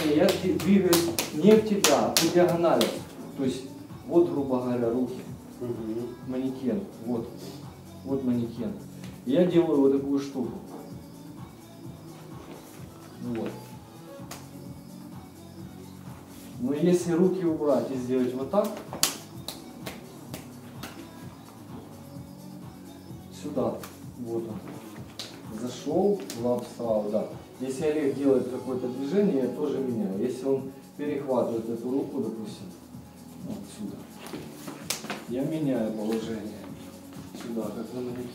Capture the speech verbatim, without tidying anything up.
движение я двигаюсь не в тебя, а по диагонали. То есть вот, грубо говоря, руки. Угу. Манекен. Вот. Вот манекен. И я делаю вот такую штуку. Вот. Но если руки убрать и сделать вот так, сюда, вот он, зашел, лап встал, да. Если Олег делает какое-то движение, я тоже меняю. Если он перехватывает эту руку, допустим, вот сюда, я меняю положение сюда, как на манекене.